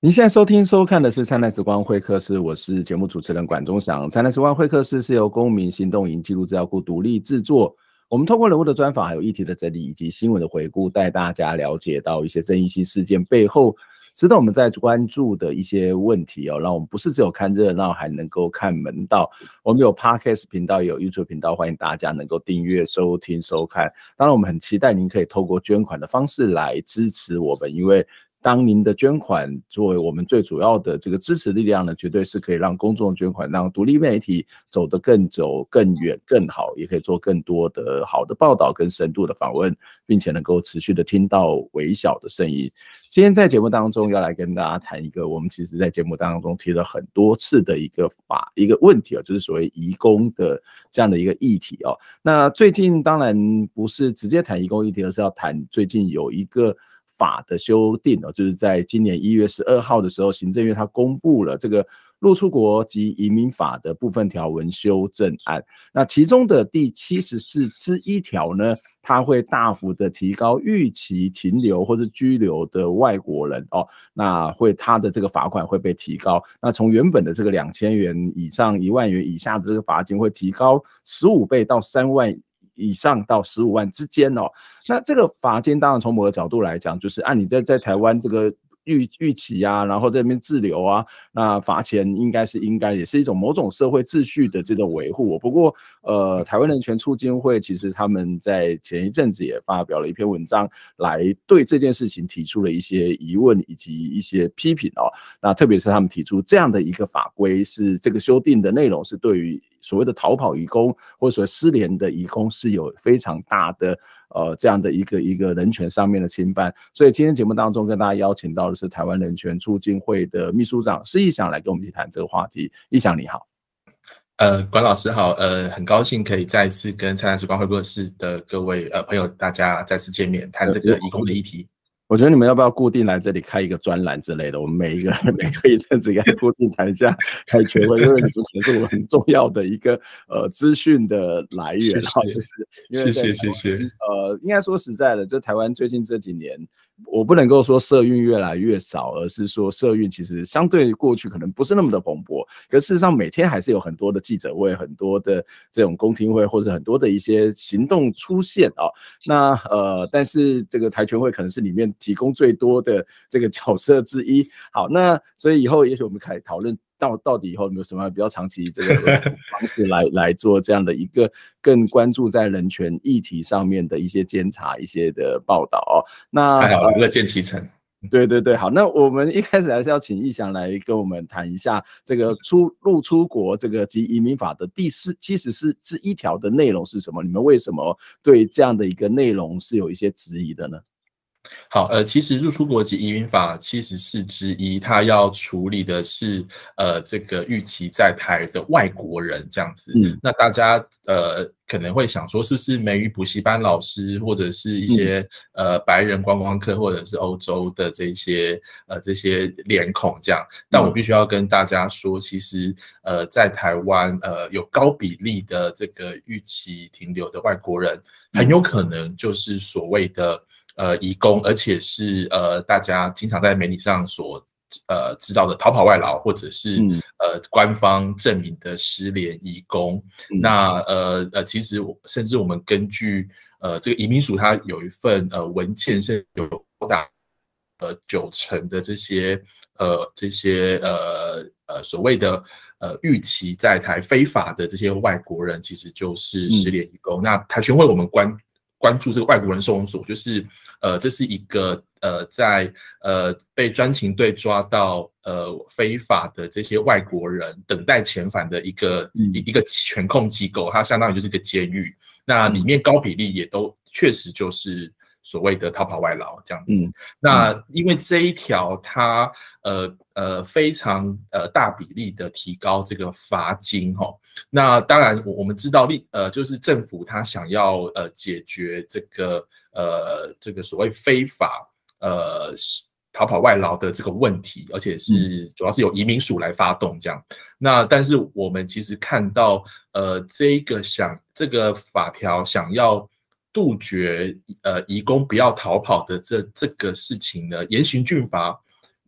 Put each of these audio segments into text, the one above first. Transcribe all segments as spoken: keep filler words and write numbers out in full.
您现在收听收看的是灿烂时光会客室，我是节目主持人管中祥。灿烂时光会客室是由公民行动营记录资料库独立制作，我们透过人物的专访，还有议题的整理以及新闻的回顾，带大家了解到一些争议性事件背后值得我们在关注的一些问题哦，让我们不是只有看热闹，还能够看门道。我们有 Podcast 频道，也有 YouTube 频道，欢迎大家能够订阅、收听、收看。当然，我们很期待您可以透过捐款的方式来支持我们，因为当您的捐款作为我们最主要的这个支持力量呢，绝对是可以让公众捐款，让独立媒体走得更走更远更好，也可以做更多的好的报道跟深度的访问，并且能够持续的听到微小的声音。今天在节目当中要来跟大家谈一个我们其实在节目当中提了很多次的一个法一个问题哦，就是所谓移工的这样的一个议题哦。那最近当然不是直接谈移工议题，而是要谈最近有一个法的修订哦，就是在今年一月十二号的时候，行政院它公布了这个入出国及移民法的部分条文修正案。那其中的第七十四之一条呢，它会大幅的提高逾期停留或是居留的外国人哦，那会它的这个罚款会被提高。那从原本的这个两千元以上一万元以下的这个罚金会提高十五倍到三万以上到十五万之间哦。那这个罚金当然从某个角度来讲，就是按、啊、你在在台湾这个预预期啊，然后在那边滞留啊，那罚钱应该是应该也是一种某种社会秩序的这种维护。不过呃，台湾人权促进会其实他们在前一阵子也发表了一篇文章，来对这件事情提出了一些疑问以及一些批评哦。那特别是他们提出这样的一个法规，是这个修订的内容是对于所谓的逃跑移工或者说失联的移工是有非常大的呃这样的一个一个人权上面的侵犯。所以今天节目当中跟大家邀请到的是台湾人权促进会的秘书长施逸翔来跟我们一起谈这个话题。逸翔你好。 呃，管老师好，呃，很高兴可以再次跟灿烂时光会客室的各位呃朋友大家再次见面，谈这个移工的议题。 我觉得你们要不要固定来这里开一个专栏之类的？我们每一个每隔一阵子应该固定谈一下台权会，因为你们可能是我们很重要的一个呃资讯的来源。 谢谢， 就是因为谢谢谢谢。 呃，应该说实在的，就台湾最近这几年，我不能够说社运越来越少，而是说社运其实相对过去可能不是那么的蓬勃。可事实上，每天还是有很多的记者会、很多的这种公听会，或者很多的一些行动出现啊、哦。那呃，但是这个台权会可能是里面提供最多的这个角色之一。好，那所以以后也许我们可以讨论到到底以后有没有什么比较长期这个方式来来做这样的一个更关注在人权议题上面的一些监察、一些的报道哦。那太好了，乐见其成。 对对对，好，那我们一开始还是要请逸翔来跟我们谈一下这个出入出国这个及移民法的第七十四之一条的内容是什么？你们为什么对这样的一个内容是有一些质疑的呢？ 好，呃，其实入出国及移民法七十四之一，它要处理的是呃这个预期在台的外国人这样子。嗯，那大家呃可能会想说，是不是美语补习班老师，或者是一些、嗯、呃白人观光客，或者是欧洲的这些呃这些脸孔这样？但我必须要跟大家说，其实呃在台湾呃有高比例的这个预期停留的外国人，很有可能就是所谓的呃，移工，而且是呃，大家经常在媒体上所呃知道的逃跑外劳，或者是、嗯、呃官方证明的失联移工。嗯、那呃呃，其实甚至我们根据呃这个移民署，它有一份呃文件，是有高达呃九成的这些呃这些呃呃所谓的呃预期在台非法的这些外国人，其实就是失联移工。嗯、那台权会我们关。关注这个外国人收容所，就是呃，这是一个呃，在呃被专勤队抓到呃非法的这些外国人等待遣返的一个、嗯、一个权控机构，它相当于就是一个监狱。那里面高比例也都确实就是所谓的逃跑外劳这样子。嗯、那因为这一条它呃呃非常呃大比例的提高这个罚金哈、哦，那当然我们知道立呃就是政府它想要呃解决这个呃这个所谓非法呃逃跑外劳的这个问题，而且是主要是由移民署来发动这样。那但是我们其实看到呃这个想这个法条想要杜绝呃移工不要逃跑的这这个事情呢，严刑峻法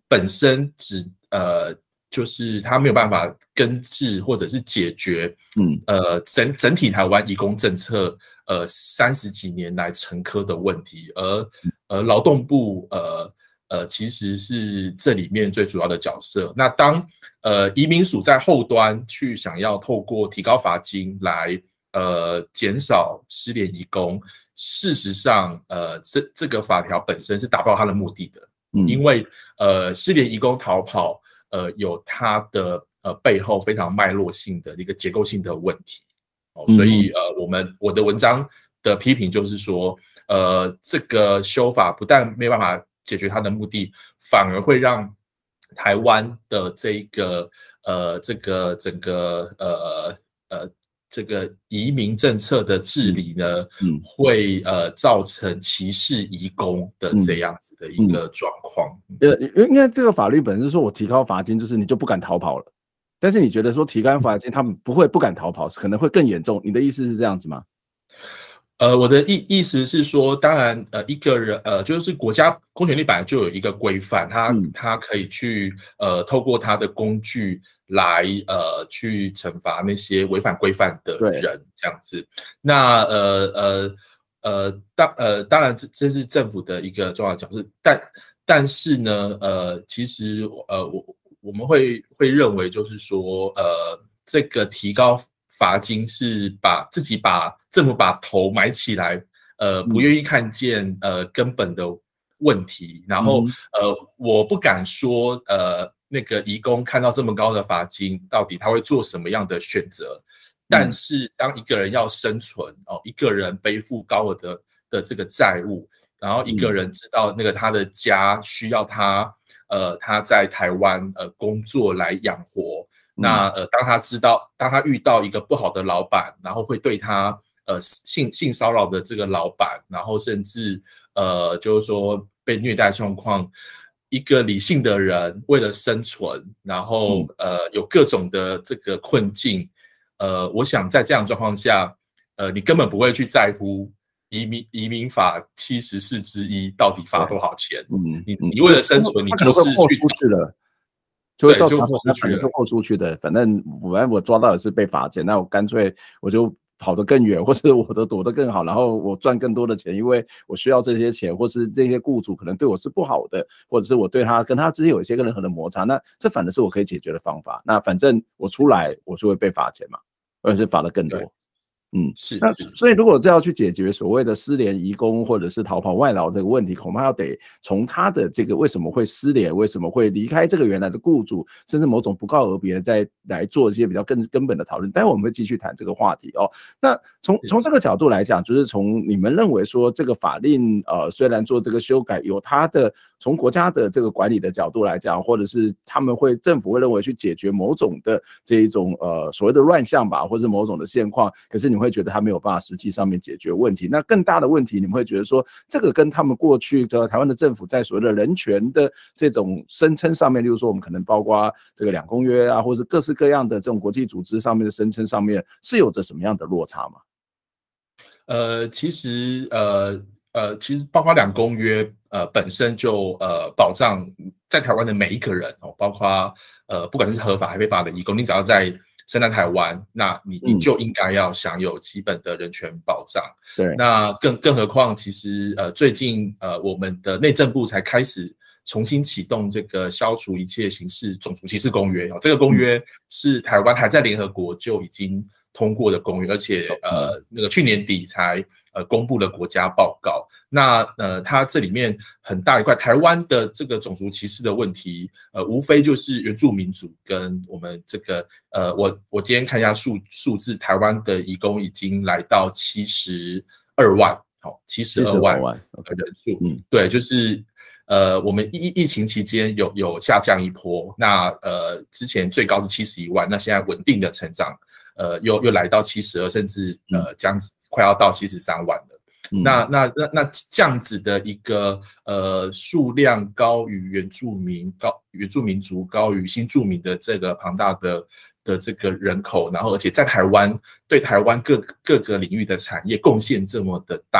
本身只呃就是它没有办法根治或者是解决，嗯呃整整体台湾移工政策呃三十几年来沉疴的问题，而而劳动部呃呃其实是这里面最主要的角色。那当呃移民署在后端去想要透过提高罚金来呃减少失联移工，事实上呃这这个法条本身是达不到它的目的的，嗯、因为呃失联移工逃跑呃有它的呃背后非常脉络性的一个结构性的问题。哦、所以呃我们我的文章的批评就是说，呃这个修法不但没有办法解决它的目的，反而会让台湾的这个呃这个整个呃呃这个移民政策的治理呢，嗯嗯、会呃造成歧视移工的这样子的一个状况。 呃、嗯，因为这个法律本身是说我提高罚金，就是你就不敢逃跑了。但是你觉得说提高罚金，他们不会不敢逃跑，可能会更严重。你的意思是这样子吗？ 呃，我的意意思是说，当然，呃，一个人，呃，就是国家公权力本来就有一个规范，他、嗯、他可以去，呃，透过他的工具来，呃，去惩罚那些违反规范的人，这样子。那，呃，呃，呃，当，呃，当然这，这是政府的一个重要角色，但，但是呢，呃，其实，呃，我我们会会认为，就是说，呃，这个提高罚金是把自己把政府把头埋起来，呃，不愿意看见呃根本的问题，然后呃，我不敢说呃那个移工看到这么高的罚金，到底他会做什么样的选择？但是当一个人要生存哦，一个人背负高额的的这个债务，然后一个人知道那个他的家需要他呃他在台湾呃工作来养活。那呃，当他知道，当他遇到一个不好的老板，然后会对他呃性性骚扰的这个老板，然后甚至呃就是说被虐待状况，一个理性的人为了生存，然后呃有各种的这个困境，呃，我想在这样的状况下，呃，你根本不会去在乎移民移民法七十四之一到底罚多少钱，嗯，你你为了生存，你就是去去了。就会造成他反正就豁出去的，反正反正我抓到的是被罚钱，那我干脆我就跑得更远，或者我的躲得更好，然后我赚更多的钱，因为我需要这些钱，或是这些雇主可能对我是不好的，或者是我对他跟他之间有一些任何的摩擦，那这反而是我可以解决的方法。那反正我出来我是会被罚钱嘛，而且是罚的更多。嗯， 是， 那所以如果这要去解决所谓的失联移工或者是逃跑外劳这个问题，恐怕要得从他的这个为什么会失联，为什么会离开这个原来的雇主，甚至某种不告而别，再来做一些比较更根本的讨论。待会我们会继续谈这个话题哦。那从从这个角度来讲，就是从你们认为说这个法令呃虽然做这个修改，有它的从国家的这个管理的角度来讲，或者是他们会政府会认为去解决某种的这一种呃所谓的乱象吧，或者是某种的现况，可是你会觉得他没有办法实际上面解决问题。那更大的问题，你们会觉得说，这个跟他们过去的台湾的政府在所谓的人权的这种声称上面，例如说我们可能包括这个两公约啊，或者各式各样的这种国际组织上面的声称上面，是有着什么样的落差吗？ 呃，其实呃呃，其实包括两公约呃本身就呃保障在台湾的每一个人哦，包括呃不管是合法还非法的移工，你只要在生在台湾，那你你就应该要享有基本的人权保障。 对， 那更更何况，其实呃最近呃我们的内政部才开始重新启动这个消除一切形式种族歧视公约哦，这个公约是台湾还在联合国就已经通过的公约，而且呃那个去年底才呃公布了国家报告。那呃它这里面很大一块台湾的这个种族歧视的问题，呃无非就是原住民族跟我们这个呃我我今天看一下数数字，台湾的移工已经来到七十二万，好七十二万的人数，嗯，对，就是呃我们疫疫情期间有有下降一波，那呃之前最高是七十一万，那现在稳定的成长。呃，又又来到七十二，甚至呃，将快要到七十三万了。嗯、那那那那这样子的一个呃数量高于原住民、高原住民族、高于新住民的这个庞大的的这个人口，然后而且在台湾对台湾各各个领域的产业贡献这么的大，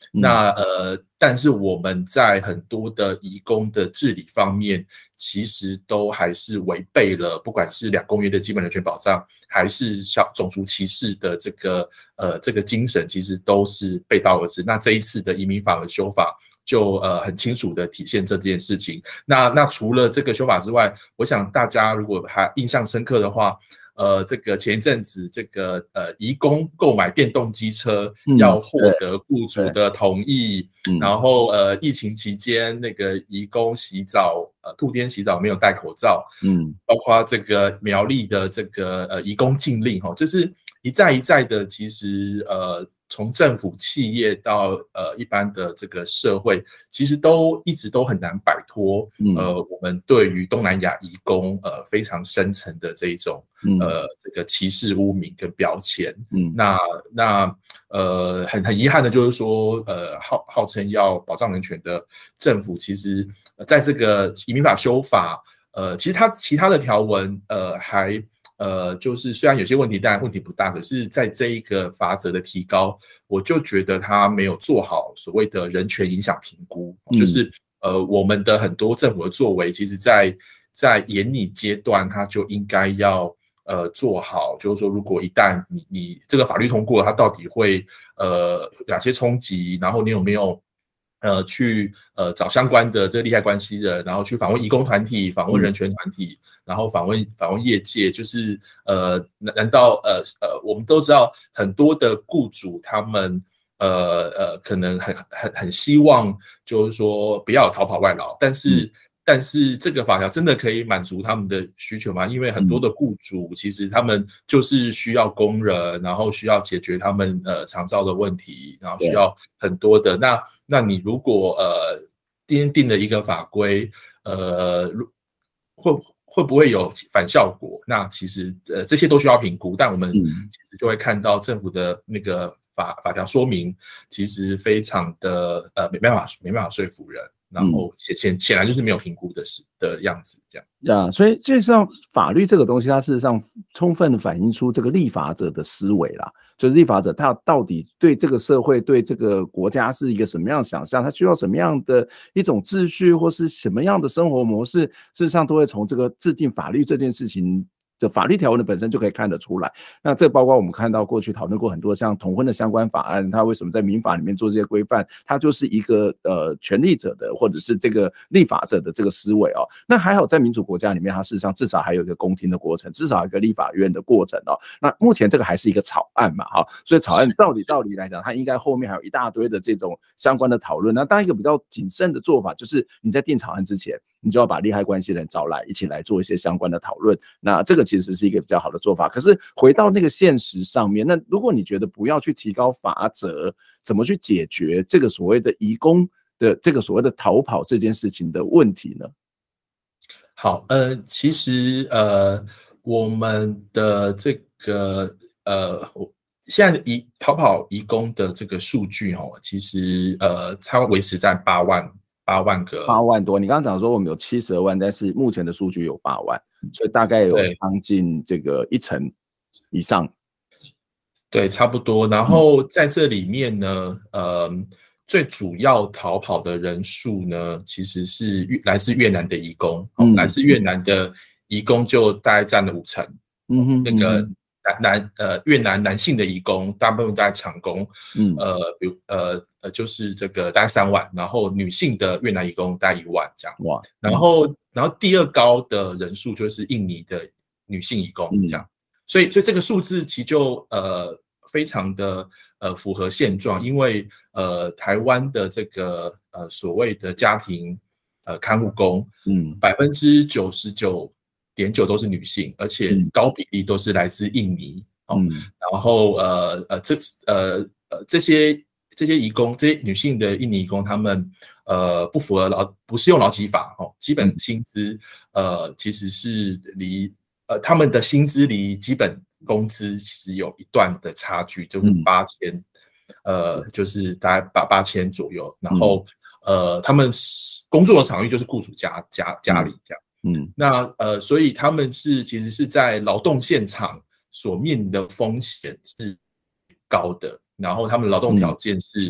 嗯、那呃，但是我们在很多的移工的治理方面，其实都还是违背了，不管是两公约的基本人权保障，还是小种族歧视的这个呃这个精神，其实都是背道而驰。那这一次的移民法的修法，就呃很清楚的体现这件事情。那那除了这个修法之外，我想大家如果还印象深刻的话，呃，这个前一阵子这个呃移工购买电动机车要获得雇主的同意，嗯、然后呃疫情期间那个移工洗澡呃吐天洗澡没有戴口罩，嗯，包括这个苗栗的这个呃移工禁令哈，这是一再一再的，其实呃。从政府、企业到呃一般的这个社会，其实都一直都很难摆脱、嗯、呃我们对于东南亚移工呃非常深层的这一种、嗯、呃这个歧视、污名跟标签。嗯，那那呃很很遗憾的就是说，呃号号称要保障人权的政府，其实、呃、在这个移民法修法，呃其实它其他的条文呃还。呃，就是虽然有些问题，当然问题不大，可是在这一个罚则的提高，我就觉得他没有做好所谓的人权影响评估，嗯、就是呃，我们的很多政府的作为，其实在在研拟阶段，它就应该要呃做好，就是说，如果一旦你你这个法律通过了，它到底会呃哪些冲击，然后你有没有？呃，去呃找相关的这个利害关系人，然后去访问移工团体、访问人权团体，嗯、然后访问访问业界，就是呃，难道呃呃，我们都知道很多的雇主他们呃呃，可能很很很希望就是说不要有逃跑外劳，但是。嗯但是这个法条真的可以满足他们的需求吗？因为很多的雇主其实他们就是需要工人，然后需要解决他们呃长照的问题，然后需要很多的。那那你如果呃定定了一个法规，呃会会不会有反效果？那其实呃这些都需要评估，但我们其实就会看到政府的那个法法条说明，其实非常的呃没办法没办法说服人。然后显显然就是没有评估的的样子，这样。 呀、yeah, 所以事实上，法律这个东西，它事实上充分的反映出这个立法者的思维啦。就是立法者他到底对这个社会、对这个国家是一个什么样的想象，他需要什么样的一种秩序，或是什么样的生活模式，事实上都会从这个制定法律这件事情。的法律条文的本身就可以看得出来，那这包括我们看到过去讨论过很多像同婚的相关法案，它为什么在民法里面做这些规范，它就是一个呃权利者的或者是这个立法者的这个思维哦。那还好在民主国家里面，它事实上至少还有一个公听的过程，至少有一个立法院的过程哦。那目前这个还是一个草案嘛，哈，所以草案到底道理来讲，它应该后面还有一大堆的这种相关的讨论。那当一个比较谨慎的做法，就是你在定草案之前，你就要把利害关系人找来，一起来做一些相关的讨论。那这个其实是一个比较好的做法。可是回到那个现实上面，那如果你觉得不要去提高罚则，怎么去解决这个所谓的移工的这个所谓的逃跑这件事情的问题呢？ 好，呃，其实呃，我们的这个呃，现在移逃跑移工的这个数据哦，其实呃，它维持在八万。八万个， 八万多。你刚刚讲说我们有七十二万，但是目前的数据有八万，所以大概有将近这个一成以上。 对，差不多。然后在这里面呢，呃，最主要逃跑的人数呢，其实是越来自越南的移工，嗯哦、来自越南的移工就大概占了五成。嗯哼，那个男男呃越南男性的移工，大部分都在长工，嗯，呃，比如呃呃就是这个大概三万，然后女性的越南移工大概一万这样。哇，然后然后第二高的人数就是印尼的女性移工这样。嗯，所以所以这个数字其实就呃。非常的呃符合现状，因为呃台湾的这个呃所谓的家庭呃看护工，嗯，百分之九十九点九都是女性，而且高比例都是来自印尼，哦，嗯，然后呃呃这呃呃这些这些移工，这些女性的印尼移工，他们呃不符合劳不适用劳基法哦，基本薪资呃其实是离呃他们的薪资离基本工资其实有一段的差距，就是八千，嗯，呃，就是大概八八千左右。然后，嗯，呃，他们工作的场域就是雇主家家家里这样。嗯，那呃，所以他们是其实是在劳动现场所面临的风险是高的，然后他们劳动条件是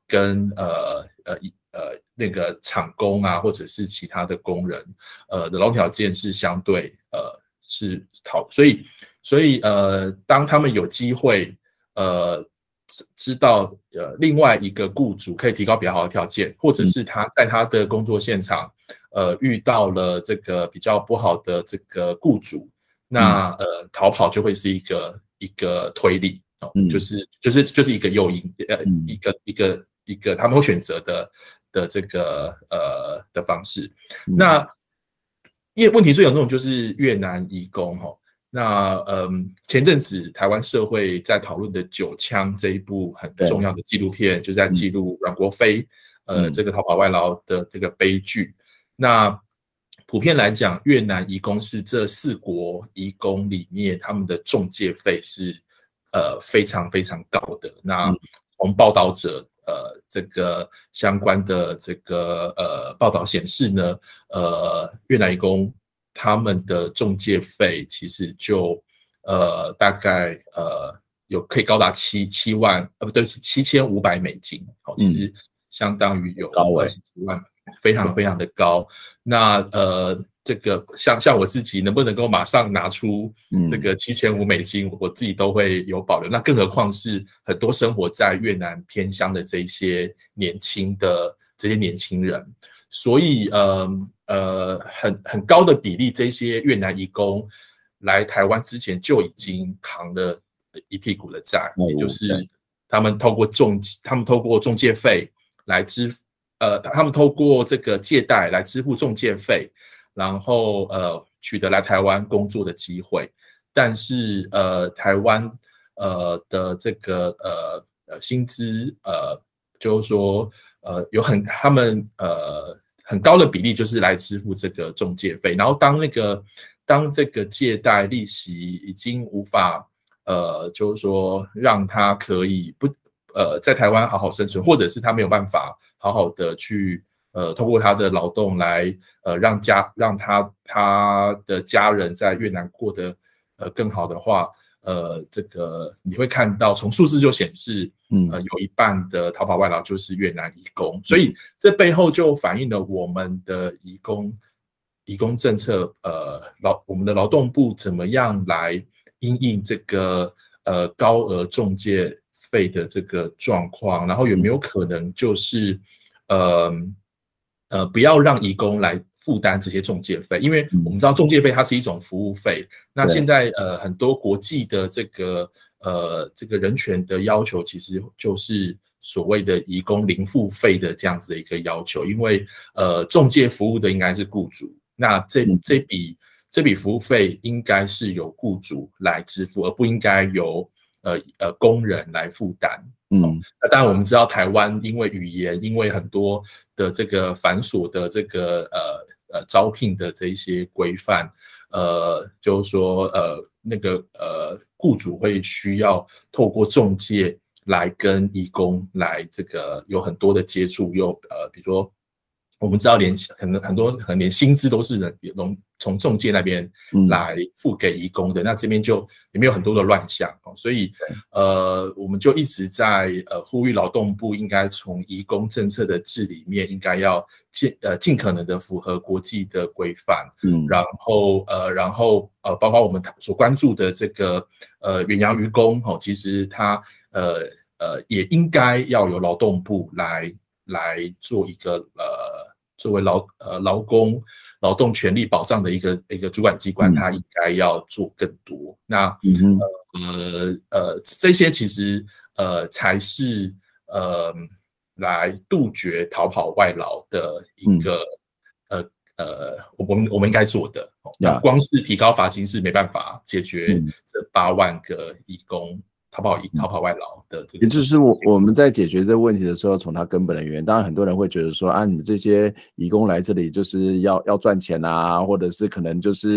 跟呃呃呃那个厂工啊，或者是其他的工人，呃的劳动条件是相对呃是讨，所以所以呃当他们有机会呃知道呃另外一个雇主可以提高比较好的条件，或者是他在他的工作现场呃遇到了这个比较不好的这个雇主，那呃逃跑就会是一个一个推力。哦，就是就是就是一个诱因，呃，一个一个一个他们会选择的的这个呃的方式。那因为问题最严重就是越南移工哈，那嗯前阵子台湾社会在讨论的《九枪》这一部很重要的纪录片，就在记录阮国飞呃这个逃跑外劳的这个悲剧。那普遍来讲，越南移工是这四国移工里面他们的中介费是。呃，非常非常高的。那从报道者呃这个相关的这个呃报道显示呢，呃越南移工他们的中介费其实就呃大概呃有可以高达七七万呃不对七千五百美金，好、哦，其实相当于有二十几万，非常非常的高。那呃。这个像像我自己能不能够马上拿出这个七千五美金，我自己都会有保留。那更何况是很多生活在越南偏乡的这一些年轻的这些年轻人，所以呃呃很很高的比例，这些越南移工来台湾之前就已经扛了一屁股的债，也就是他们透过中他们透过中介费来支付，呃他们透过这个借贷来支付中介费。然后呃取得来台湾工作的机会，但是呃台湾呃的这个呃呃薪资呃就是说呃有很他们呃很高的比例就是来支付这个中介费，然后当那个当这个借贷利息已经无法呃就是说让他可以不呃在台湾好好生存，或者是他没有办法好好的去。呃，通过他的劳动来，呃，让家让他他的家人在越南过得呃更好的话，呃，这个你会看到从数字就显示，呃，有一半的逃跑外劳就是越南移工，所以这背后就反映了我们的移工移工政策，呃，劳我们的劳动部怎么样来因应这个呃高额中介费的这个状况，然后有没有可能就是呃。呃，不要让移工来负担这些中介费，因为我们知道中介费它是一种服务费。那现在呃很多国际的这个呃这个人权的要求，其实就是所谓的移工零付费的这样子的一个要求，因为呃中介服务的应该是雇主，那这这笔这笔服务费应该是由雇主来支付，而不应该由呃呃工人来负担。嗯，那当然我们知道台湾因为语言，因为很多的这个繁琐的这个呃呃招聘的这一些规范，呃，就是说呃那个呃雇主会需要透过中介来跟移工来这个有很多的接触，又呃比如说我们知道连很很多很连薪资都是人从中介那边来付给移工的，嗯、那这边就里面有很多的乱象，所以呃我们就一直在呃呼吁劳动部应该从移工政策的治理面应该要尽呃尽可能的符合国际的规范，嗯，然后呃然后呃包括我们所关注的这个呃远洋渔工哦，其实它呃呃也应该要由劳动部来来做一个呃作为劳呃劳工。劳动权利保障的一个一个主管机关，它应该要做更多。那呃呃这些其实呃才是呃来杜绝逃跑外劳的一个、嗯、呃呃我们我们应该做的。那光是提高罚金是没办法解决这八万个移工。逃跑逃跑外劳的这个， 也就是我我们在解决这个问题的时候，从它根本的原因，当然很多人会觉得说啊，你们这些移工来这里就是要要赚钱啊，或者是可能就是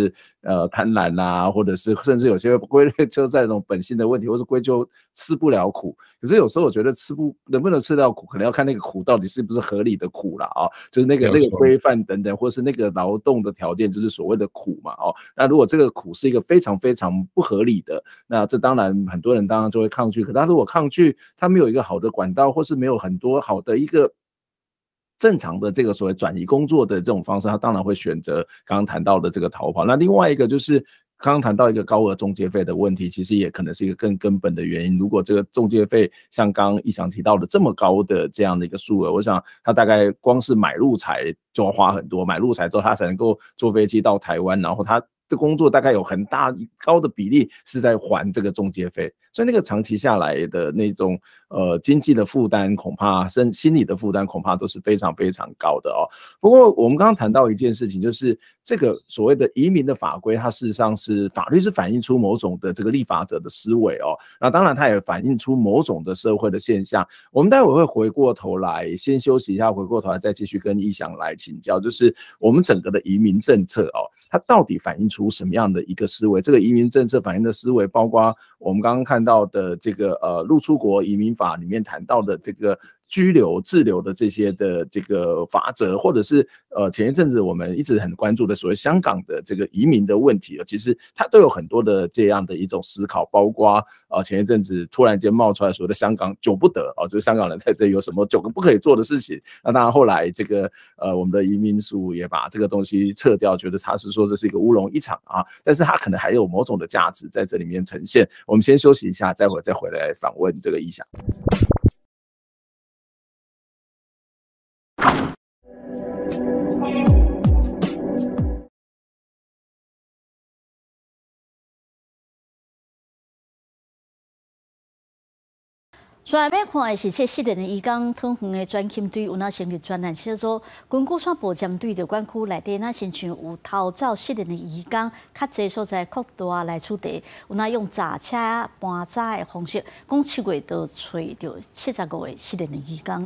呃贪婪啊，或者是甚至有些归类就在那种本性的问题，或是归咎吃不了苦。可是有时候我觉得吃不能不能吃到苦，可能要看那个苦到底是不是合理的苦啦啊、哦，就是那个那个规范等等，或是那个劳动的条件，就是所谓的苦嘛哦。那如果这个苦是一个非常非常不合理的，那这当然很多人当然就会抗拒。可他如果抗拒，他没有一个好的管道，或是没有很多好的一个正常的这个所谓转移工作的这种方式，他当然会选择刚刚谈到的这个逃跑。那另外一个就是刚刚谈到一个高额中介费的问题，其实也可能是一个更根本的原因。如果这个中介费像刚刚逸翔提到的这么高的这样的一个数额，我想他大概光是买路财就要花很多，买路财之后他才能够坐飞机到台湾，然后他的工作大概有很大高的比例是在还这个中介费，所以那个长期下来的那种呃经济的负担，恐怕身心理的负担恐怕都是非常非常高的哦。不过我们刚刚谈到一件事情，就是这个所谓的移民的法规，它事实上是法律是反映出某种的这个立法者的思维哦，那当然它也反映出某种的社会的现象。我们待会会回过头来先休息一下，回过头来再继续跟逸翔来请教，就是我们整个的移民政策哦，它到底反映出什么样的一个思维？这个移民政策反映的思维，包括我们刚刚看到的这个呃入出国移民法里面谈到的这个居留、滞留的这些的这个法则，或者是呃前一阵子我们一直很关注的所谓香港的这个移民的问题，其实它都有很多的这样的一种思考，包括呃前一阵子突然间冒出来所谓的香港九不得哦，就是香港人在这里有什么九个不可以做的事情。那当然后来这个呃我们的移民署也把这个东西撤掉，觉得他是说这是一个乌龙一场啊，但是它可能还有某种的价值在这里面呈现。我们先休息一下，待会儿再回来访问这个逸翔。 所以要看的是这四年的移工通远的专勤队有哪成立专案小组，根据线部针对着管区内底那亲像有逃走四年的移工，较济所在扩大来处理，有哪用查车搬查的方式，讲七月就找到七十五个四年的移工。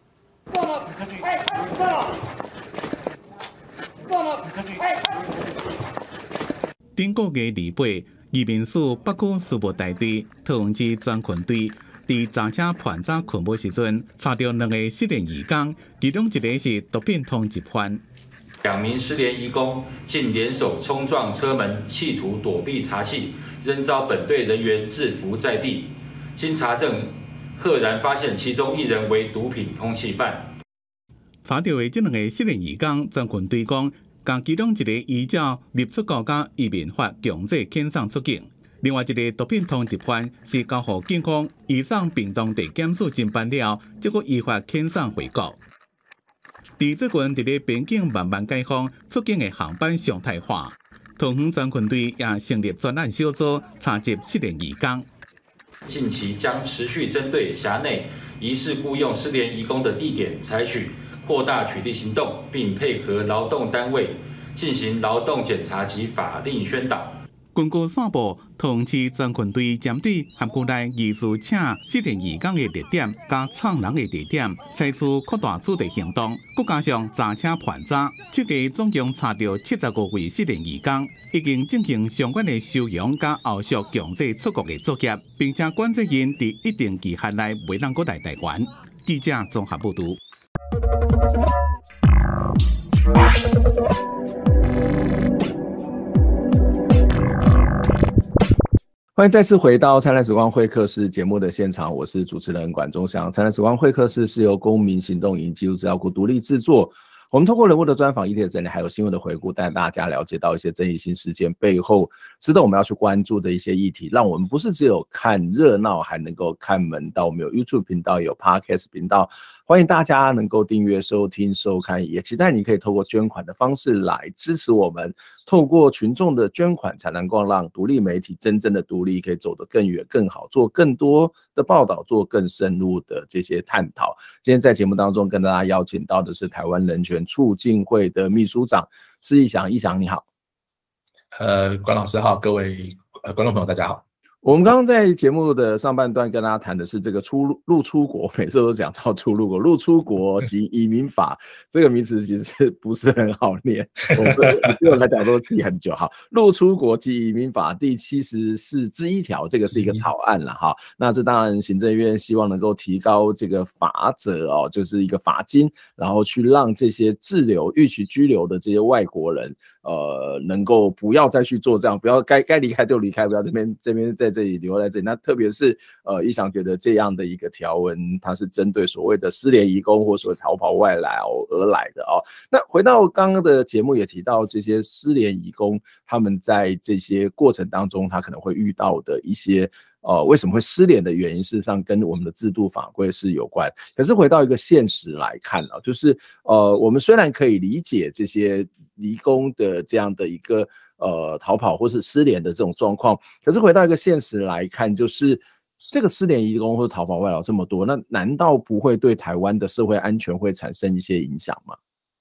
顶个月二八，移民署北区事务大队桃园市专勤队。伫查车盘查困无时阵，查到两个失联移工，其中一个是毒品通缉犯。 两名失联移工竟联手冲撞车门，企图躲避查缉，仍遭本队人员制服在地。经查证，赫然发现其中一人为毒品通缉犯。 查到的这两个失联移工，专勤队讲，将其中一个依照入出国家移民法强制遣送出境。另外一个毒品通缉犯是交予警方移送并当地检视侦办了，结果依法遣送回国。伫最近，伫咧边境慢慢解封，出境的航班常态化。桃园专勤队也成立专案小组，查缉失联移工。 近期将持续针对辖内疑似雇用失联移工的地点，采取扩大取缔行动，并配合劳动单位进行劳动检查及法令宣导。 根据线部，桃园市专勤队针对辖区内疑似请失联移工的热点加藏人的地点，采取扩大处理行动，佮加上查车盘查，这个总共查到七十五位失联移工，已经进行相关的收容加后续强制出国的作业，并且管制因伫一定期限内未能够来台湾。记者综合报道。 欢迎再次回到灿烂时光会客室节目的现场，我是主持人管中祥。灿烂时光会客室是由公民行动营记录资料库独立制作，我们透过人物的专访、议题的整理，还有新闻的回顾，带大家了解到一些争议性事件背后值得我们要去关注的一些议题，让我们不是只有看热闹，还能够看门道。我们有 YouTube 频道，有 Podcast 频道，欢迎大家能够订阅、收听、收看，也期待你可以透过捐款的方式来支持我们。透过群众的捐款，才能够让独立媒体真正的独立，可以走得更远、更好，做更多的报道，做更深入的这些探讨。今天在节目当中跟大家邀请到的是台湾人权促进会的秘书长施逸翔。逸翔你好。 呃，管老师好，各位呃观众朋友大家好。 我们刚刚在节目的上半段跟大家谈的是这个出入出国，每次都讲到出入国，入出国及移民法这个名词其实不是很好念，我对我来讲都记很久。好，入出国及移民法第七十四之一条，这个是一个草案了哈。那这当然行政院希望能够提高这个罚则哦，就是一个罚金，然后去让这些滞留、预期居留的这些外国人，呃，能够不要再去做这样，不要该该离开就离开，不要这边这边在这里留在这里。那特别是呃，一翔觉得这样的一个条文，它是针对所谓的失联移工或所谓逃跑外来而来的哦。那回到刚刚的节目也提到，这些失联移工他们在这些过程当中，他可能会遇到的一些呃，为什么会失联的原因，事实上跟我们的制度法规是有关。可是回到一个现实来看啊，就是呃，我们虽然可以理解这些移工的这样的一个呃逃跑或是失联的这种状况，可是回到一个现实来看，就是这个失联移工或逃跑外劳这么多，那难道不会对台湾的社会安全会产生一些影响吗？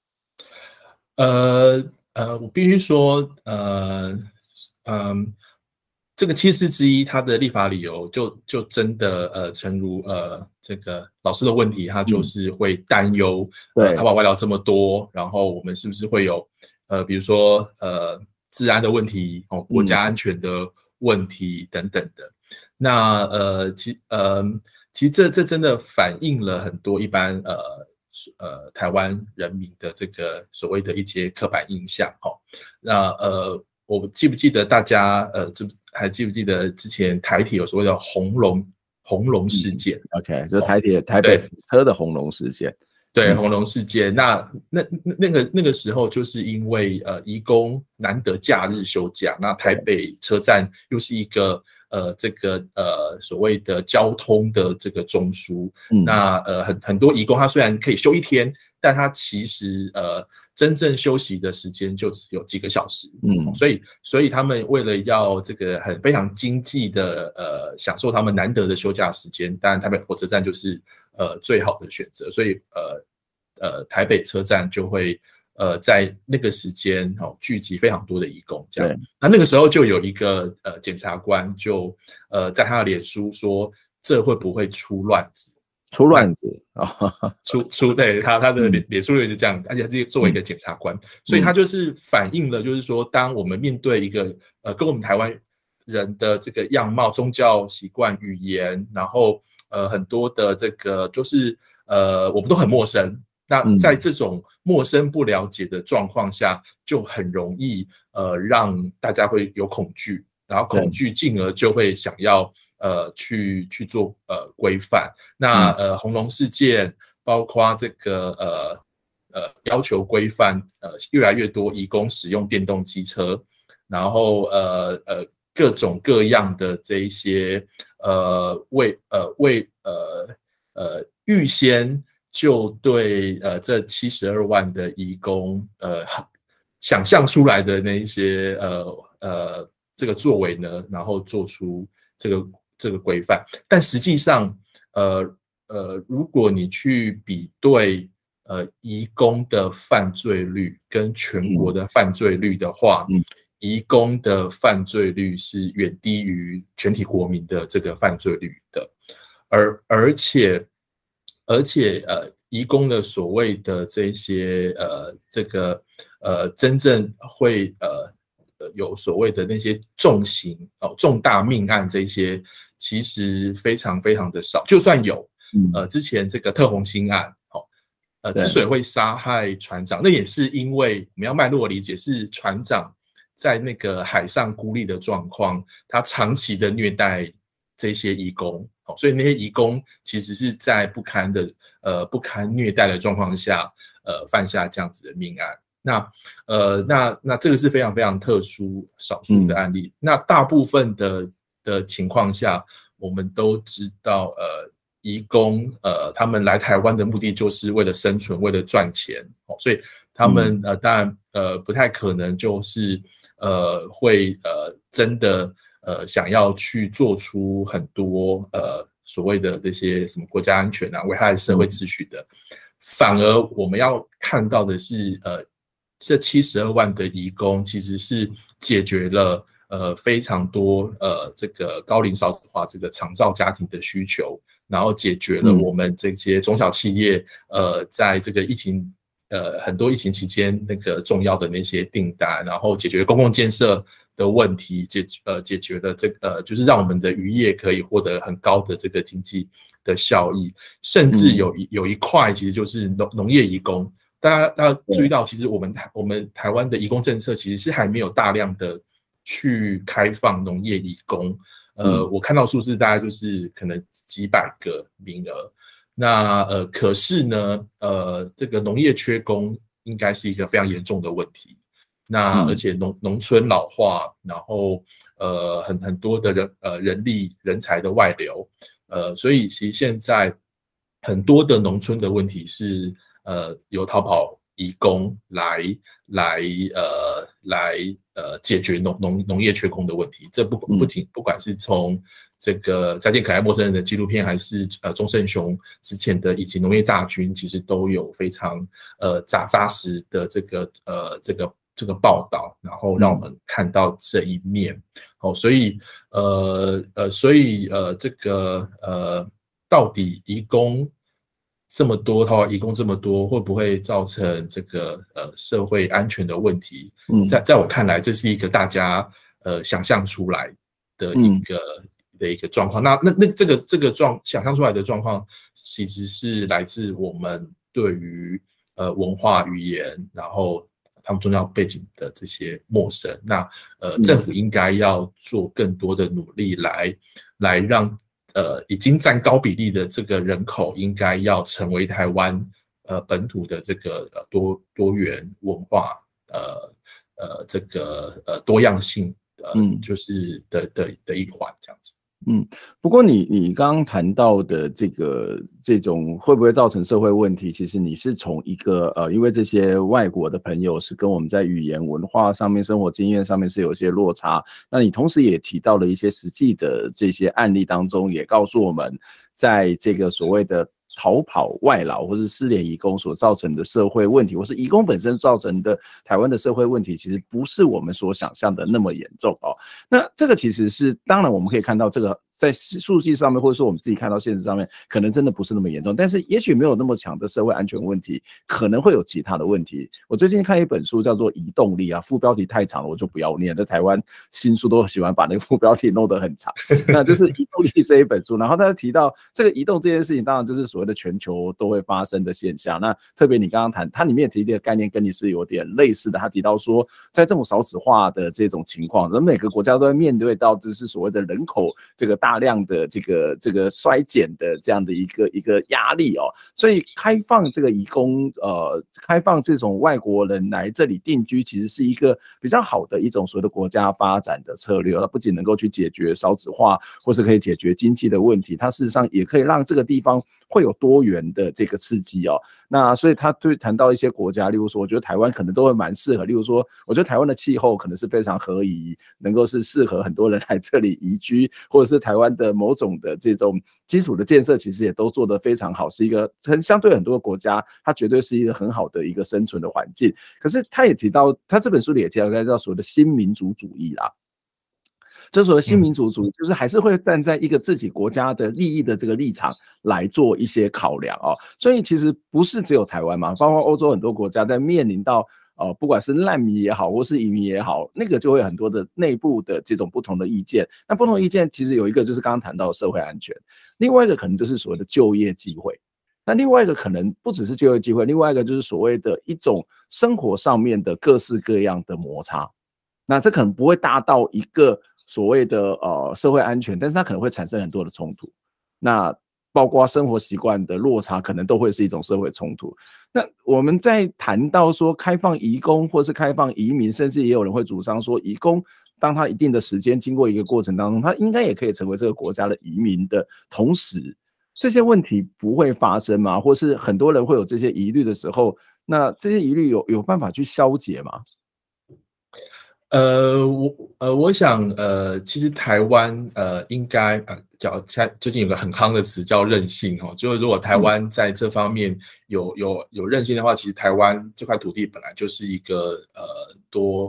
呃呃，我必须说，呃嗯。这个七四之一，它的立法理由就就真的呃，诚如呃这个老师的问题，他就是会担忧，嗯、呃逃跑外劳这么多，然后我们是不是会有呃比如说呃治安的问题哦，国家安全的问题等等的。嗯、那呃其呃其实这这真的反映了很多一般呃呃台湾人民的这个所谓的一些刻板印象哦。那呃。我记不记得大家呃，还记不记得之前台铁有所谓的红龙红龙事件、 嗯、？OK， 就是台铁、哦、台北车的红龙事件。 对，红龙事件。那那那个那个时候，就是因为呃，移工难得假日休假，那台北车站又是一个呃这个呃所谓的交通的这个中枢。嗯、那呃很很多移工他虽然可以休一天，但他其实呃。真正休息的时间就只有几个小时，嗯，所以所以他们为了要这个很非常经济的呃享受他们难得的休假时间，当然台北火车站就是呃最好的选择，所以呃呃台北车站就会呃在那个时间哦聚集非常多的移工，这样，那那个时候就有一个呃检察官就呃在他的脸书说，这会不会出乱子？ 出乱子啊， 出出对他他的脸脸书是这样，而且他是作为一个检察官，嗯、所以他就是反映了，就是说，当我们面对一个呃跟我们台湾人的这个样貌、宗教习惯、语言，然后呃很多的这个就是呃我们都很陌生，那在这种陌生不了解的状况下，就很容易呃让大家会有恐惧，然后恐惧进而就会想要。呃，去去做呃规范，那呃红龙事件，包括这个呃呃要求规范，呃越来越多移工使用电动机车，然后呃呃各种各样的这一些呃为呃为呃呃预先就对呃这七十二万的移工呃想象出来的那一些呃呃这个作为呢，然后做出这个。这个规范，但实际上，呃呃，如果你去比对呃移工的犯罪率跟全国的犯罪率的话，嗯、移工的犯罪率是远低于全体国民的这个犯罪率的，而而且而且呃，移工的所谓的这些呃这个呃真正会呃。有所谓的那些重刑哦、重大命案这些，其实非常非常的少。就算有，呃，之前这个特宏兴案，哦，呃，之所以会杀害船长，那也是因为我们要脉络理解，是船长在那个海上孤立的状况，他长期的虐待这些移工，哦，所以那些移工其实是在不堪的呃不堪虐待的状况下，呃，犯下这样子的命案。那呃，那那这个是非常非常特殊少数的案例。嗯、那大部分的的情况下，我们都知道，呃，移工呃，他们来台湾的目的就是为了生存，为了赚钱，哦，所以他们呃，当然呃，不太可能就是呃，会呃，真的呃，想要去做出很多呃所谓的这些什么国家安全啊、危害社会秩序的。反而我们要看到的是，呃。这七十二万的移工其实是解决了呃非常多呃这个高龄少子化这个长照家庭的需求，然后解决了我们这些中小企业呃在这个疫情呃很多疫情期间那个重要的那些订单，然后解决公共建设的问题，解呃解决了这个呃就是让我们的渔业可以获得很高的这个经济的效益，甚至有一有一块其实就是农农业移工。大家大家注意到，其实我们台我们台湾的移工政策其实是还没有大量的去开放农业移工。呃，我看到数字大概就是可能几百个名额。那呃，可是呢，呃，这个农业缺工应该是一个非常严重的问题。那而且农农村老化，然后呃很很多的人呃人力人才的外流，呃，所以其实现在很多的农村的问题是呃由逃跑移工来来呃来呃解决农农农业缺工的问题。这不不仅不管是从这个再见可爱陌生人的纪录片，还是呃钟胜雄之前的以及农业大军，其实都有非常呃扎扎实的这个呃这个这个报道，然后让我们看到这一面。哦，所以呃呃所以呃这个呃到底移工这么多，他移工这么多，会不会造成这个呃社会安全的问题？嗯，在在我看来，这是一个大家呃想象出来的一个、嗯、的一个状况。那那那这个这个状想象出来的状况，其实是来自我们对于呃文化语言，然后他们重要背景的这些陌生。那呃政府应该要做更多的努力来来让。呃，已经占高比例的这个人口，应该要成为台湾呃本土的这个呃多多元文化呃呃这个呃多样性呃、嗯、就是的的的一环这样子。 嗯，不过你你刚刚谈到的这个这种会不会造成社会问题，其实你是从一个呃，因为这些外国的朋友是跟我们在语言文化上面、生活经验上面是有些落差，那你同时也提到了一些实际的这些案例当中，也告诉我们，在这个所谓的逃跑外劳或是失联移工所造成的社会问题，或是移工本身造成的台湾的社会问题，其实不是我们所想象的那么严重哦。那这个其实是，当然我们可以看到这个在数据上面，或者说我们自己看到现实上面，可能真的不是那么严重，但是也许没有那么强的社会安全问题，可能会有其他的问题。我最近看一本书叫做《移动力》啊，副标题太长了，我就不要念。在台湾新书都喜欢把那个副标题弄得很长，那就是《移动力》这一本书。然后他提到这个移动这件事情，当然就是所谓的全球都会发生的现象。那特别你刚刚谈，它里面提的概念跟你是有点类似的。他提到说，在这种少子化的这种情况，每个国家都会面对到就是所谓的人口这个大量的这个这个衰减的这样的一个一个压力哦。所以开放这个移工，呃，开放这种外国人来这里定居，其实是一个比较好的一种所谓的国家发展的策略。它不仅能够去解决少子化，或是可以解决经济的问题，它事实上也可以让这个地方会有多元的这个刺激哦。那所以他对谈到一些国家，例如说，我觉得台湾可能都会蛮适合。例如说，我觉得台湾的气候可能是非常合宜，能够是适合很多人来这里移居，或者是台湾的某种的这种基础的建设，其实也都做得非常好，是一个很相对很多的国家，它绝对是一个很好的一个生存的环境。可是他也提到，他这本书里也提到，叫所谓的新民主主义啦。就是所谓新民主主义，就是还是会站在一个自己国家的利益的这个立场来做一些考量哦。所以其实不是只有台湾嘛，包括欧洲很多国家在面临到呃不管是难民也好，或是移民也好，那个就会有很多的内部的这种不同的意见。那不同的意见其实有一个就是刚刚谈到的社会安全，另外一个可能就是所谓的就业机会。那另外一个可能不只是就业机会，另外一个就是所谓的一种生活上面的各式各样的摩擦。那这可能不会大到一个所谓的呃社会安全，但是它可能会产生很多的冲突。那包括生活习惯的落差，可能都会是一种社会冲突。那我们在谈到说开放移工，或是开放移民，甚至也有人会主张说，移工当他一定的时间经过一个过程当中，他应该也可以成为这个国家的移民的同时，这些问题不会发生吗？或是很多人会有这些疑虑的时候，那这些疑虑有有办法去消解吗？ 呃，我呃，我想呃，其实台湾呃，应该呃，叫最近有个很夯的词叫韧性哈，就是如果台湾在这方面有有有韧性的话，其实台湾这块土地本来就是一个呃多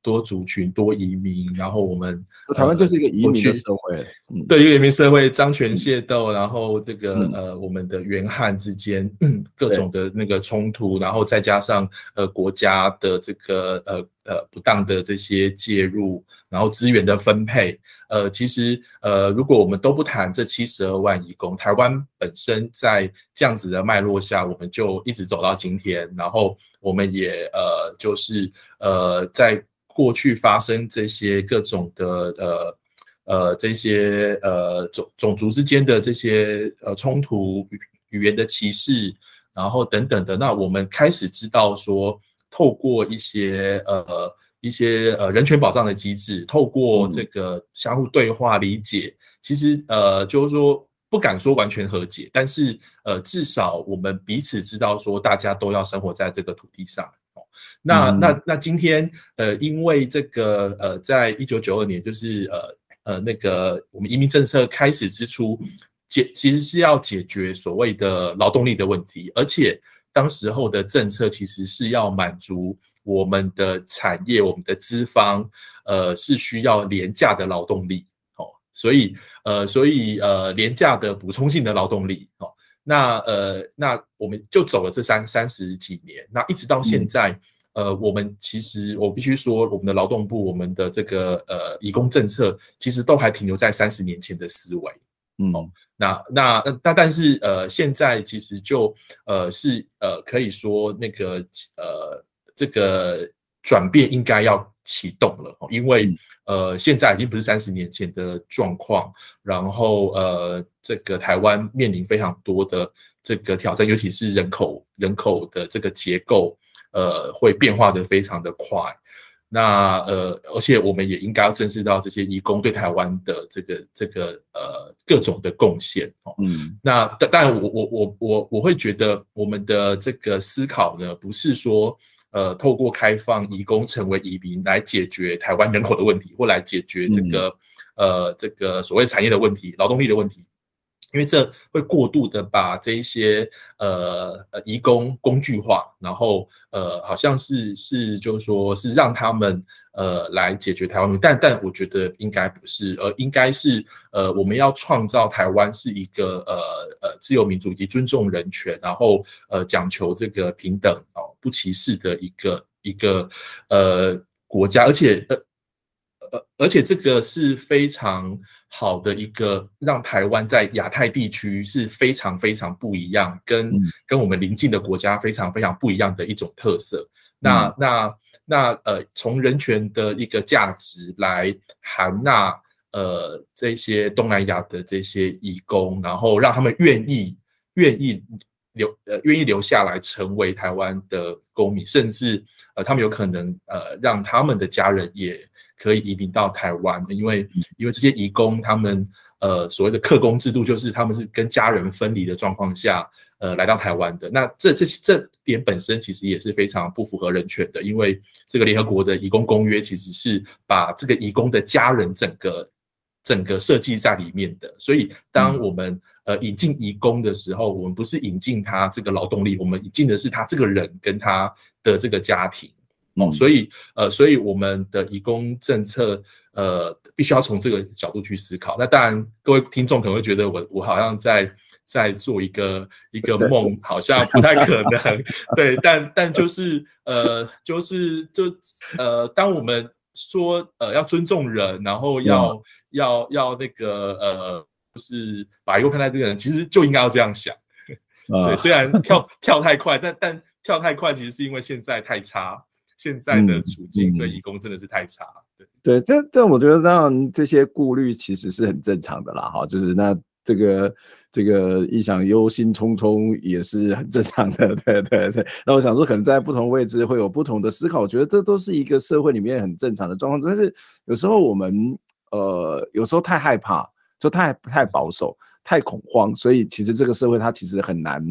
多族群、多移民，然后我们台湾就是一个移民的社会， 嗯、对，一个移民社会，张权械斗，然后这个、嗯、呃，我们的原汉之间、嗯、各种的那个冲突，然后再加上呃国家的这个呃呃不当的这些介入，然后资源的分配，呃，其实呃，如果我们都不谈这七十二万移工，台湾本身在这样子的脉络下，我们就一直走到今天，然后我们也呃就是呃在过去发生这些各种的呃呃这些呃种种族之间的这些呃冲突、语言的歧视，然后等等的，那我们开始知道说，透过一些呃一些呃人权保障的机制，透过这个相互对话理解，其实呃就是说不敢说完全和解，但是呃至少我们彼此知道说，大家都要生活在这个土地上。那那那今天呃，因为这个呃，在一九九二年，就是呃呃那个我们移民政策开始之初，解其实是要解决所谓的劳动力的问题，而且当时候的政策其实是要满足我们的产业、我们的资方，呃是需要廉价的劳动力哦，所以呃所以呃廉价的补充性的劳动力哦。那呃，那我们就走了这三三十几年，那一直到现在，嗯、呃，我们其实我必须说，我们的劳动部，我们的这个呃移工政策，其实都还停留在三十年前的思维，嗯，哦、那那那但是呃，现在其实就呃是呃可以说那个呃这个转变应该要启动了，因为呃现在已经不是三十年前的状况，然后呃这个台湾面临非常多的这个挑战，尤其是人口人口的这个结构呃会变化的非常的快，那呃而且我们也应该要正视到这些移工对台湾的这个这个呃各种的贡献哦，嗯，那当然我我我我我会觉得我们的这个思考呢，不是说呃，透过开放移工成为移民来解决台湾人口的问题，或来解决这个、嗯、呃这个所谓产业的问题、劳动力的问题，因为这会过度的把这一些呃呃移工工具化，然后呃好像是是就是说是让他们呃来解决台湾问题，但但我觉得应该不是，而应该是呃我们要创造台湾是一个呃呃自由民主以及尊重人权，然后呃讲求这个平等哦不歧视的一个一个呃国家，而且呃呃而且这个是非常好的一个让台湾在亚太地区是非常非常不一样，跟、嗯、跟我们邻近的国家非常非常不一样的一种特色。那、嗯、那那呃，从人权的一个价值来含纳呃这些东南亚的这些移工，然后让他们愿意愿意留呃愿意留下来成为台湾的公民，甚至呃他们有可能呃让他们的家人也可以移民到台湾，因为因为这些移工他们呃所谓的客工制度，就是他们是跟家人分离的状况下呃来到台湾的。那这这这点本身其实也是非常不符合人权的，因为这个联合国的移工公约其实是把这个移工的家人整个整个设计在里面的。所以当我们呃引进移工的时候，我们不是引进他这个劳动力，我们引进的是他这个人跟他的这个家庭。哦，所以呃，所以我们的移工政策呃，必须要从这个角度去思考。那当然，各位听众可能会觉得我我好像在在做一个一个梦，好像不太可能。对，但但就是呃，就是就呃，当我们说呃要尊重人，然后要、嗯、要要那个呃，就是把移工看待这个人，其实就应该要这样想。嗯、对，虽然跳跳太快，但但跳太快其实是因为现在太差。现在的处境对移工真的是太差， 对对，这这我觉得当然这些顾虑其实是很正常的啦，哈，就是那这个这个一想忧心忡忡也是很正常的，对对对。那我想说，可能在不同位置会有不同的思考，我觉得这都是一个社会里面很正常的状况。但是有时候我们呃有时候太害怕，就太太保守、太恐慌，所以其实这个社会它其实很难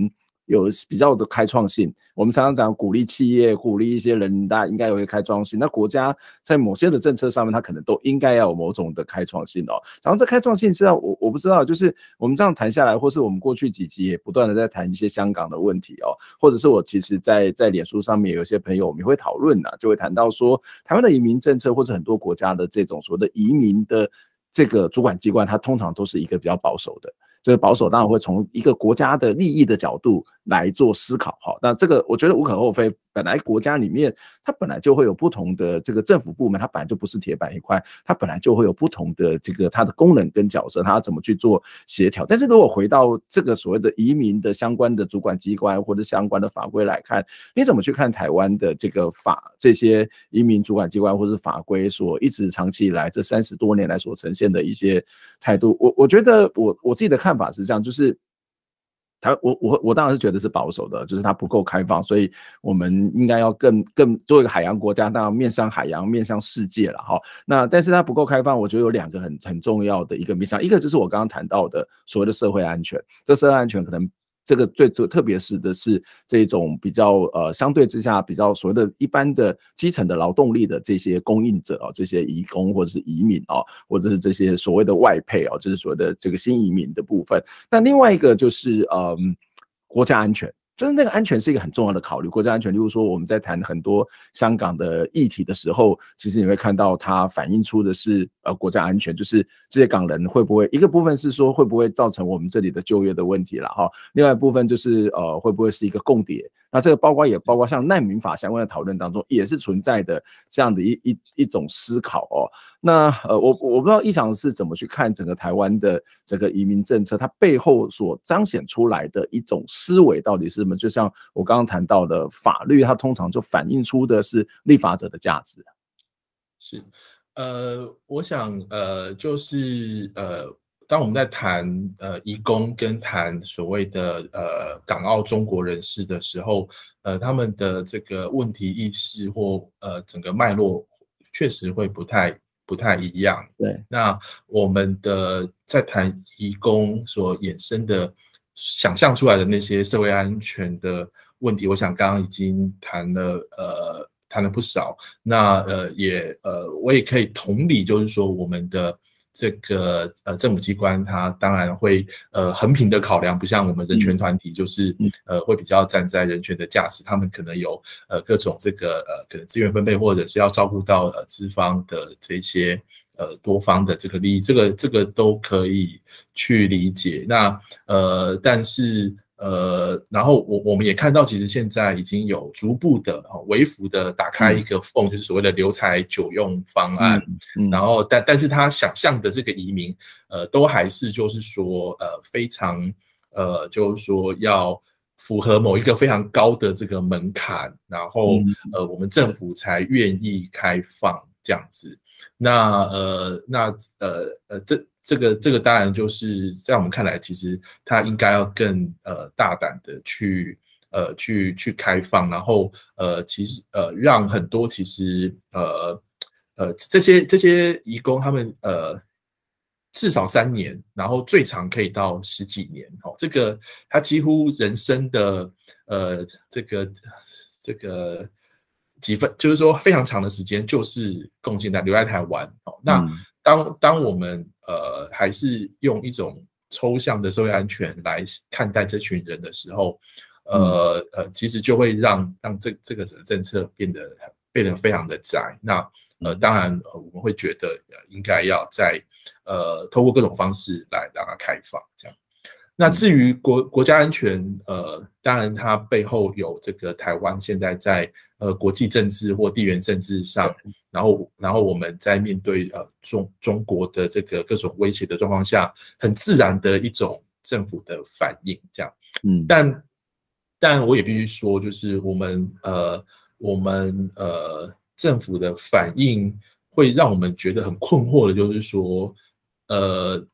有比较的开创性。我们常常讲鼓励企业，鼓励一些人，大家应该有一个开创性。那国家在某些的政策上面，它可能都应该要有某种的开创性哦。然后这开创性是要我我不知道，就是我们这样谈下来，或是我们过去几集也不断的在谈一些香港的问题哦，或者是我其实在在脸书上面有些朋友我们也会讨论啊，就会谈到说台湾的移民政策，或者很多国家的这种所谓的移民的这个主管机关，它通常都是一个比较保守的。这个保守当然会从一个国家的利益的角度来做思考，好，那这个我觉得无可厚非。本来国家里面它本来就会有不同的这个政府部门，它本来就不是铁板一块，它本来就会有不同的这个它的功能跟角色，它要怎么去做协调。但是如果回到这个所谓的移民的相关的主管机关或者相关的法规来看，你怎么去看台湾的这个法这些移民主管机关或者法规所一直长期以来这三十多年来所呈现的一些态度？我我觉得我我自己的看法是这样，就是他我我我当然是觉得是保守的，就是它不够开放，所以我们应该要更更作为一个海洋国家，当然面向海洋，面向世界了哈。那但是它不够开放，我觉得有两个很很重要的一个面向，一个就是我刚刚谈到的所谓的社会安全，这社会安全可能。这个最最特别是的是这种比较呃相对之下比较所谓的一般的基层的劳动力的这些供应者啊，这些移工或者是移民啊，或者是这些所谓的外配啊，就是所谓的这个新移民的部分。那另外一个就是嗯国家安全。就是那个安全是一个很重要的考虑，国家安全，例如说我们在谈很多香港的议题的时候，其实你会看到它反映出的是呃国家安全，就是这些港人会不会一个部分是说会不会造成我们这里的就业的问题了哈，另外一部分就是呃会不会是一个共谍，那这个包括也包括像难民法相关的讨论当中也是存在的这样的一一一种思考哦。那呃我我不知道奕翔是怎么去看整个台湾的这个移民政策，它背后所彰显出来的一种思维到底是什么？就像我刚刚谈到的法律，它通常就反映出的是立法者的价值。 是，呃，我想呃就是呃。当我们在谈呃移工跟谈所谓的呃港澳中国人士的时候，呃他们的这个问题意识或呃整个脉络确实会不太不太一样。 对， 那我们的在谈移工所衍生的想象出来的那些社会安全的问题，我想刚刚已经谈了呃谈了不少。那呃也呃我也可以同理，就是说我们的。这个呃政府机关它当然会呃衡平的考量，不像我们人权团体就是呃会比较站在人权的价值，他们可能有呃各种这个呃可能资源分配或者是要照顾到呃资方的这些呃多方的这个利益，这个这个都可以去理解。那呃但是。呃，然后我我们也看到，其实现在已经有逐步的微幅的打开一个缝，嗯、就是所谓的留才久用方案。嗯嗯、然后，但但是他想象的这个移民，呃，都还是就是说，呃，非常呃，就是说要符合某一个非常高的这个门槛，然后、嗯、呃，我们政府才愿意开放这样子。那呃，那呃呃这。这个这个当然就是在我们看来，其实它应该要更呃大胆的去呃去去开放，然后呃其实呃让很多其实呃呃这些这些移工他们呃至少三年，然后最长可以到十几年哦，这个他几乎人生的呃这个这个几分，就是说非常长的时间就是贡献在留在台湾哦，那。嗯当当我们呃还是用一种抽象的社会安全来看待这群人的时候，呃呃，其实就会让让这这个政策变得变得非常的窄。那呃，当然、呃、我们会觉得、呃、应该要在呃透过各种方式来让它开放这样。那至于国国家安全，呃，当然它背后有这个台湾现在在呃国际政治或地缘政治上，然后然后我们在面对呃中中国的这个各种威胁的状况下，很自然的一种政府的反应，这样。嗯，但但我也必须说，就是我们呃我们呃政府的反应会让我们觉得很困惑的，就是说，呃。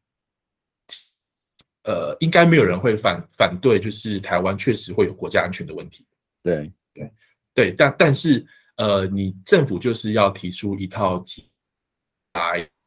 呃，应该没有人会反反对，就是台湾确实会有国家安全的问题。 对对对，但但是呃，你政府就是要提出一套来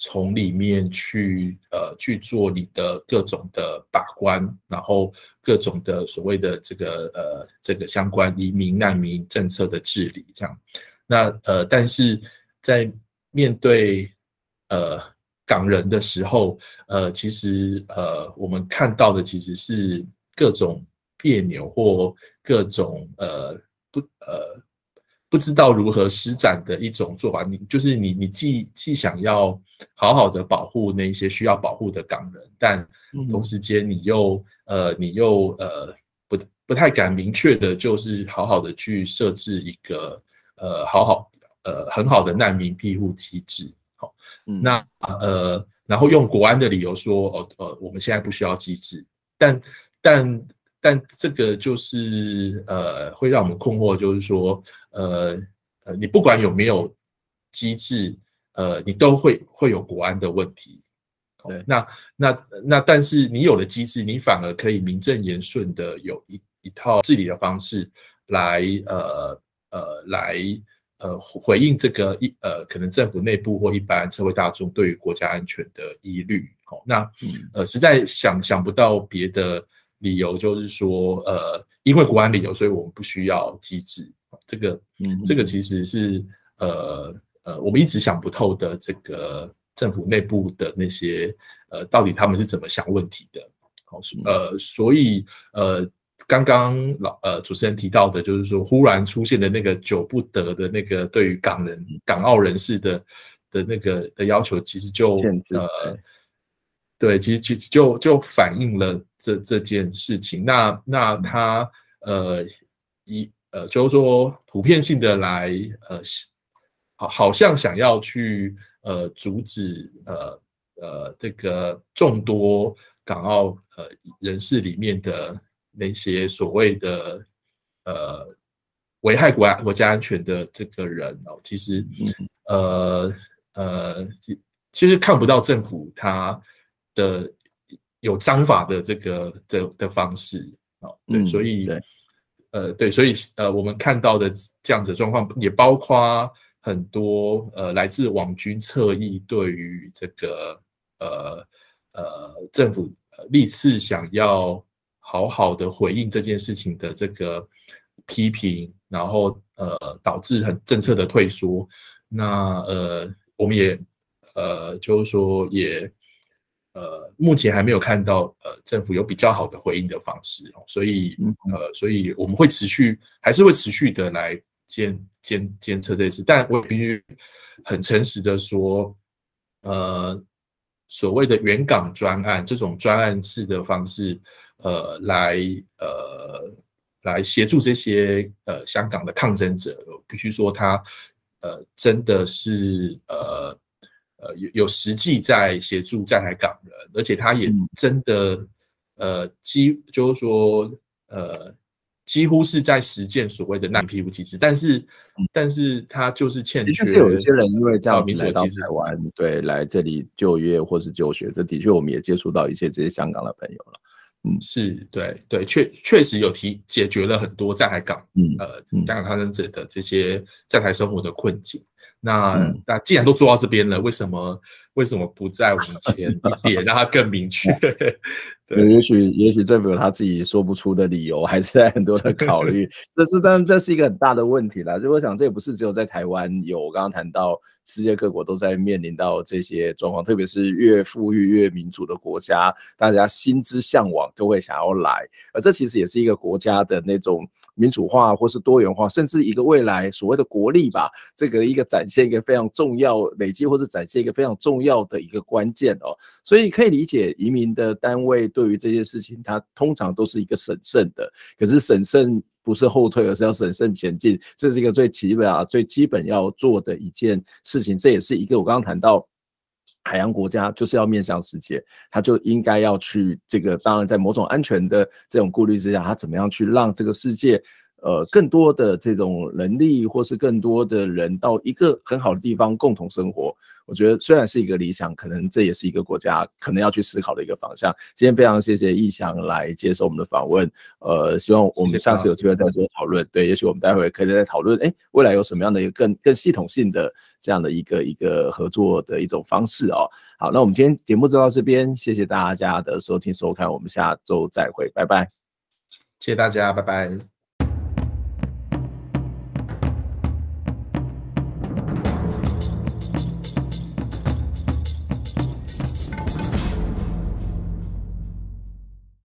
从里面去呃去做你的各种的把关，然后各种的所谓的这个呃这个相关移民难民政策的治理这样。那呃但是在面对呃港人的时候，呃其实呃我们看到的其实是各种别扭或各种呃不呃不知道如何施展的一种做法。你就是你你既既想要好好的保护那些需要保护的港人，但同时间你又呃你又呃不不太敢明确的，就是好好的去设置一个呃好好呃很好的难民庇护机制。好，嗯、那呃然后用国安的理由说哦呃我们现在不需要机制，但但但这个就是呃会让我们困惑，就是说呃呃你不管有没有机制，呃你都会会有国安的问题。对，那那那但是你有了机制，你反而可以名正言顺的有一一套治理的方式来呃呃来呃回应这个一呃可能政府内部或一般社会大众对于国家安全的疑虑。好，那呃实在想想不到别的理由，就是说呃因为国安理由，所以我们不需要机制。这个这个其实是呃呃我们一直想不透的这个政府内部的那些呃到底他们是怎么想问题的。好，呃所以呃刚刚老呃主持人提到的，就是说忽然出现的那个久不得的那个对于港人港澳人士的的那个的要求，其实就呃对，其实其实就就反映了这这件事情。那那他呃一呃就是说普遍性的来呃好好像想要去呃阻止呃呃这个众多港澳呃人士里面的那些所谓的呃危害国国家安全的这个人哦，其实呃呃其实看不到政府他的有章法的这个的的方式哦，对，嗯、所以对呃对，所以呃我们看到的这样子的状况，也包括很多呃来自网军侧翼对于这个呃呃政府历次想要好好的回应这件事情的这个批评，然后呃导致很政策的退缩。那呃我们也呃就是说也呃目前还没有看到呃政府有比较好的回应的方式，所以呃所以我们会持续还是会持续的来监监监测这次，但我必须很诚实的说，呃，所谓的原港专案这种专案式的方式，呃，来呃来协助这些呃香港的抗争者，必须说他呃真的是呃呃有有实际在协助在台港人，而且他也真的呃基就是说呃。几乎是在实践所谓的难民庇护机制，但是，但是他就是欠缺。 有一些人因为这样子来到台湾，对，来这里就业或是就学，这的确我们也接触到一些这些香港的朋友了。 嗯，是对对，确确实有提解决了很多在台港，嗯呃香港抗争者的这些在台生活的困境。那、嗯、那既然都做到这边了，为什么为什么不再往前一点，让它更明确？ 对，也许也许政府有他自己说不出的理由，还是在很多的考虑。这是当然这是一个很大的问题啦。就我想，这也不是只有在台湾有，我刚刚谈到世界各国都在面临到这些状况，特别是越富裕越民主的国家，大家心之向往都会想要来，而这其实也是一个国家的那种民主化或是多元化，甚至一个未来所谓的国力吧，这个一个展现一个非常重要累积或是展现一个非常重要的一个关键哦。所以可以理解移民的单位对于这些事情，它通常都是一个审慎的，可是审慎不是后退，而是要审慎前进，这是一个最基本啊、最基本要做的一件事情。这也是一个我刚刚谈到海洋国家就是要面向世界，他就应该要去这个，当然在某种安全的这种顾虑之下，他怎么样去让这个世界呃更多的这种能力，或是更多的人到一个很好的地方共同生活。我觉得虽然是一个理想，可能这也是一个国家可能要去思考的一个方向。今天非常谢谢义翔来接受我们的访问，呃，希望我们下次有机会再做讨论。对，也许我们待会可以再讨论，哎，未来有什么样的一个更更系统性的这样的一个一个合作的一种方式哦。好，那我们今天节目就到这边，谢谢大家的收听收看，我们下周再会，拜拜。 谢谢大家，拜拜。